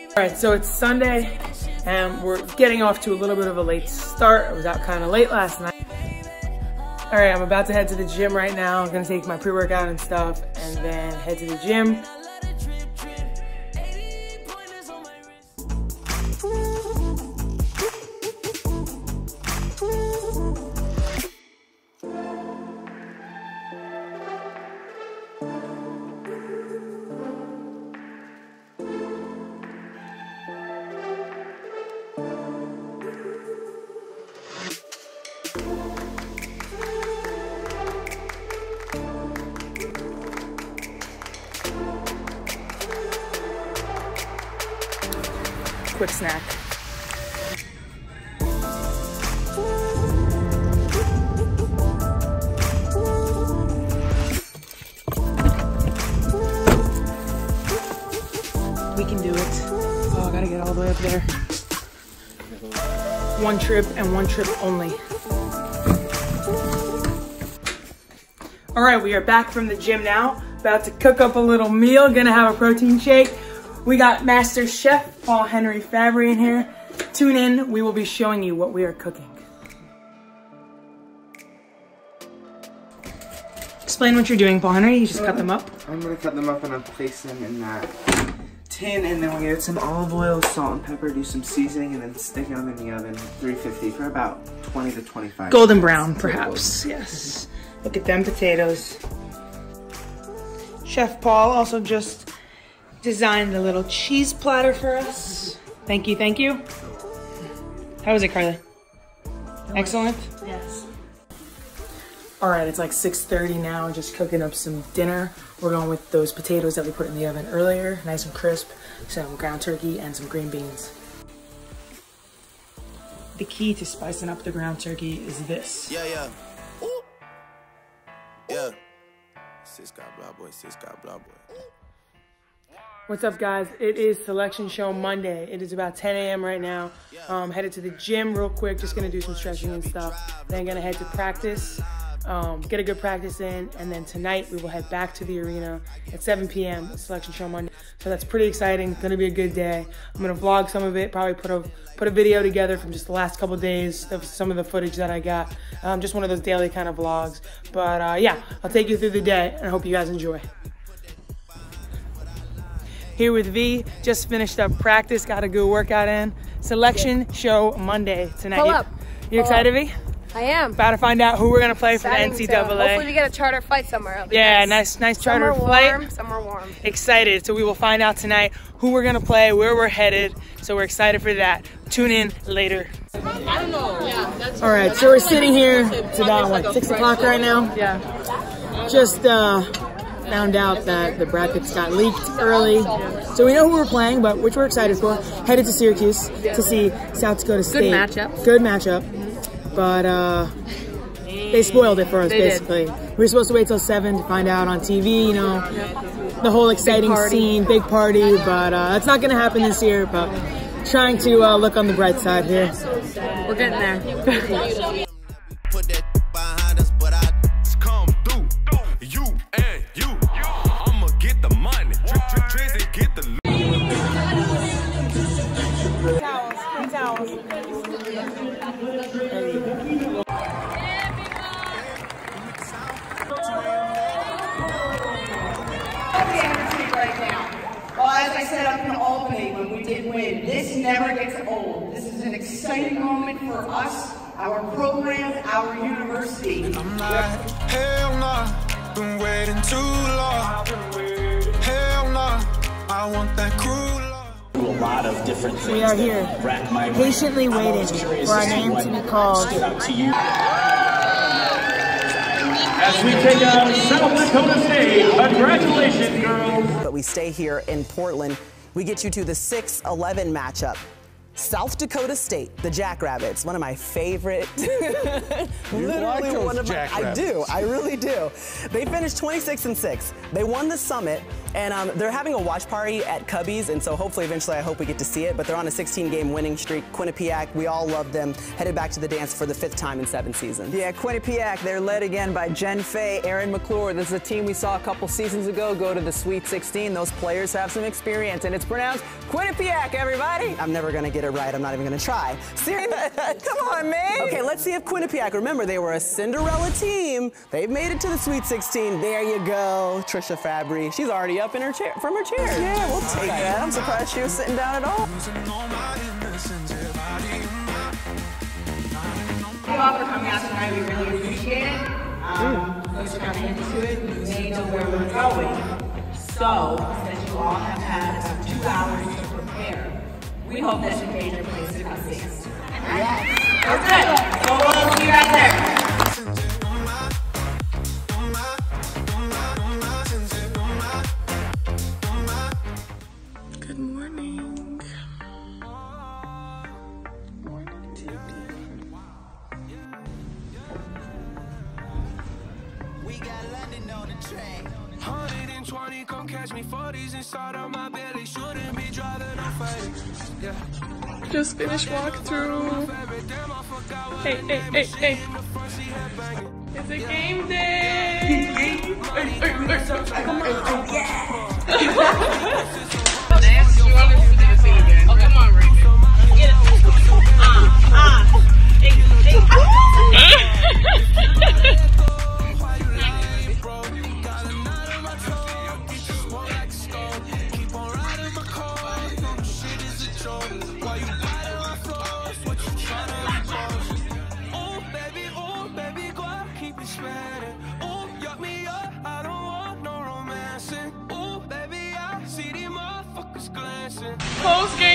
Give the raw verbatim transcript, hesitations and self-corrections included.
All right, so it's Sunday, and we're getting off to a little bit of a late start. I was out kind of late last night. All right, I'm about to head to the gym right now. I'm gonna take my pre-workout and stuff, and then head to the gym. Quick snack. We can do it. Oh, I gotta get all the way up there. One trip and one trip only. All right, we are back from the gym now. About to cook up a little meal. Gonna have a protein shake. We got Master Chef Paul Henry Fabry in here. Tune in, we will be showing you what we are cooking. Explain what you're doing, Paul Henry. You just uh, cut them up? I'm gonna cut them up and I'll place them in that tin, and then we'll get some olive oil, salt and pepper, do some seasoning, and then stick them in the oven, three fifty for about twenty to twenty-five. Golden brown, perhaps, yes. Look at them potatoes. Chef Paul also just designed a little cheese platter for us. Thank you, thank you. How was it, Carly? Excellent? Yes. All right, it's like six thirty now, just cooking up some dinner. We're going with those potatoes that we put in the oven earlier, nice and crisp, some ground turkey and some green beans. The key to spicing up the ground turkey is this. Yeah, yeah. Ooh. Yeah. Sis got blah boy, sis got blah boy. What's up, guys? It is Selection Show Monday. It is about ten A M right now. Um, headed to the gym real quick, just gonna do some stretching and stuff. Then gonna head to practice, um, get a good practice in, and then tonight we will head back to the arena at seven P M Selection Show Monday. So that's pretty exciting. It's gonna be a good day. I'm gonna vlog some of it, probably put a put a video together from just the last couple days of some of the footage that I got. Um, just one of those daily kind of vlogs. But uh, yeah, I'll take you through the day, and I hope you guys enjoy. Here with V, just finished up practice, got a good workout in. Selection yeah. Show Monday tonight. Pull up. You Pull excited, up. V? I am. About to find out who we're gonna play Exciting for the N C double A. To, hopefully we get a charter flight somewhere. Yeah, nice, nice charter some are flight. Warm, some are warm. Excited, so we will find out tonight who we're gonna play, where we're headed. So we're excited for that. Tune in later. I don't know. Yeah, that's all right, so we're sitting here. It's about what, six o'clock right now. Yeah. Just uh, found out that the brackets got leaked early. So we know who we're playing, but which we're excited for. Headed to Syracuse to see South Dakota State. Good matchup. Good matchup. Mm-hmm. But uh, they spoiled it for us, they basically. Did. We were supposed to wait till seven to find out on T V, you know, the whole exciting big scene, big party. But uh, that's not going to happen this year, but trying to uh, look on the bright side here. We're getting there. Put that behind us, but I come through. You and you. I'ma get the money. Drizzy get the Towels, towels. Well, as I said up in Albany when we did win, this never gets old. This is an exciting moment for us, our program, our university. I'm like, hell nah, been waiting too long. Hell nah, I want that cruel love. A lot of different things. We are here, patiently waiting for our name to be called. As we take out South Dakota State, congratulations, girls. But we stay here in Portland. We get you to the six eleven matchup. South Dakota State, the Jackrabbits, one of my favorite. You like those one of my, I do, I really do. They finished twenty-six and six. They won the Summit, and um, they're having a watch party at Cubby's, and so hopefully, eventually, I hope we get to see it. But they're on a sixteen game winning streak. Quinnipiac, we all love them. Headed back to the dance for the fifth time in seven seasons. Yeah, Quinnipiac, they're led again by Jen Fay, Aaron McClure. This is a team we saw a couple seasons ago go to the Sweet sixteen. Those players have some experience, and it's pronounced Quinnipiac, everybody. I'm never gonna get it right. I'm not even gonna try. Seriously? Come on, man. Okay, let's see if Quinnipiac, remember, they were a Cinderella team. They've made it to the Sweet sixteen. There you go, Trisha Fabry. She's already up in her chair, from her chair. Yeah, we'll take that. I'm surprised she was sitting down at all. Thank you all for coming out tonight. We really appreciate it. Um, Folks are kind of into it. We may know where we're going. So, since you all have had about two hours to prepare, we hope that you made your place to come see us. Yes. That's it. So we'll see you right there. Good morning. Morning, T V. We got London on the track. one hundred twenty, come catch me. forties inside of my belly. Shouldn't be driving on fake. Yeah. Just finished walkthrough. Hey, hey, hey, hey. It's a game day. Come on. Oh, come on, Ray. Get it. Ah, ah. Hey, hey. Post game.